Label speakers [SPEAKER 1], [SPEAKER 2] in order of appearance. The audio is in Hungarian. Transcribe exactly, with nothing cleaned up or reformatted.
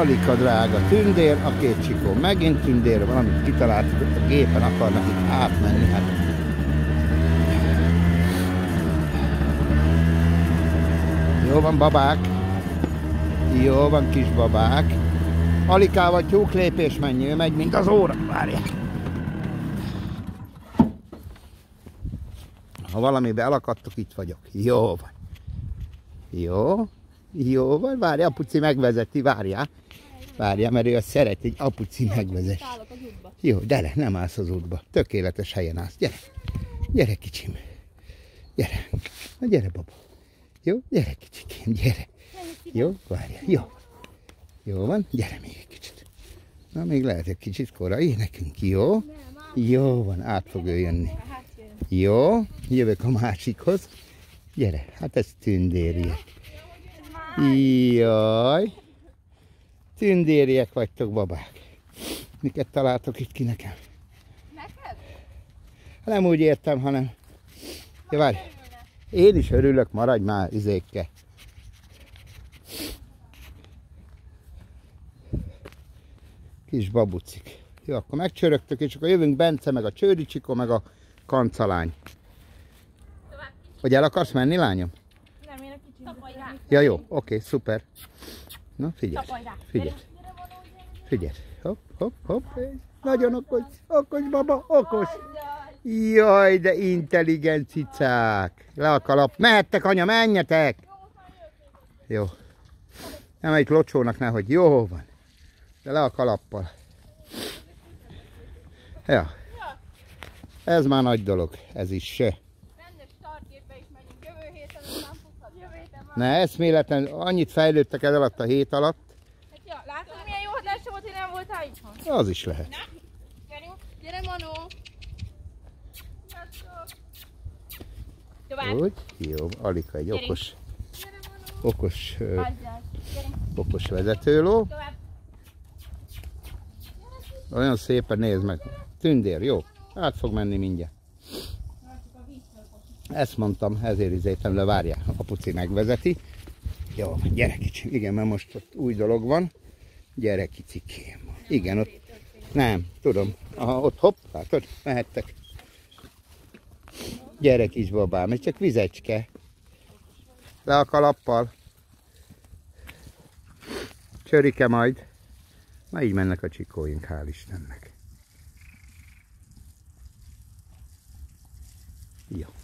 [SPEAKER 1] Alika drága tündér, a két csikó megint tündér, valamit kitaláltuk, hogy a gépen akarnak itt átmenni. Hát. Jó van, babák. Jó van, kis babák. Alikával tyúklépés menj, ő megy, mint az óra. Várják. Ha valamibe elakadtok, itt vagyok. Jó van. Jó. Jó van, várja, apuci megvezeti, várjál. Várjál, mert ő azt szereti, hogy apuci megvezet. Jó, gyere, nem állsz az útba. Tökéletes helyen állsz. Gyere. Gyere, kicsim. Gyere. Na, gyere, baba. Jó, gyere, kicsikém, gyere. Jó, várjál. Jó. Jó van, gyere még egy kicsit. Na, még lehet egy kicsit korai nekünk. Jó? Jó van, át fog ő jönni. Jó, jövök a másikhoz. Gyere, hát ez tündériek. Jaj. Tündériek vagytok, babák. Miket találtok itt ki nekem?
[SPEAKER 2] Neked?
[SPEAKER 1] Nem úgy értem, hanem... Ja, várj. Én is örülök, maradj már izékkel. Kis babucik. Jó, akkor megcsörögtök, és akkor jövünk Bence, meg a Csőri Csikó, meg a kancalány. Hogy el akarsz menni, lányom?
[SPEAKER 2] Nem, én a kicsit.
[SPEAKER 1] Ja, jó, oké, szuper. Na, figyelj, figyelj. Figyelj, hopp, hopp, hopp. Nagyon okos, okos baba, okos. Jaj, de intelligens cicák. Le a kalap. Mehettek, anya, menjetek. Jó. Nem egy locsónak nehogy. Jó van. De le a kalappal. Ja. Ez már nagy dolog. Ez is se. Ne, eszméletlen, annyit fejlődtek ez alatt a hét alatt.
[SPEAKER 2] Hát ja, látod, milyen jó hatása volt, hogy nem voltál itthon?
[SPEAKER 1] Az is lehet.
[SPEAKER 2] Na, gyerünk, gyere Manó! Tovább.
[SPEAKER 1] Úgy, jó, Alika egy
[SPEAKER 2] Gyerünk.
[SPEAKER 1] okos, okos, ö,
[SPEAKER 2] Hagyjál, gyerünk.
[SPEAKER 1] okos vezetőló.
[SPEAKER 2] Tovább.
[SPEAKER 1] Olyan szépen nézd meg. Tündér, jó. Át fog menni mindjárt. Ezt mondtam, ezért izéltem le, várjál. Apuci megvezeti. Jó, gyere kicsi. Igen, mert most ott új dolog van. Gyere kicikém. Igen, ott. Nem, tudom. Aha, ott hopp, látod, mehettek. Gyere kis babám, ez csak vizecske. Le a kalappal. Csörike majd. Na így mennek a csikóink, hál' Istennek. Jó.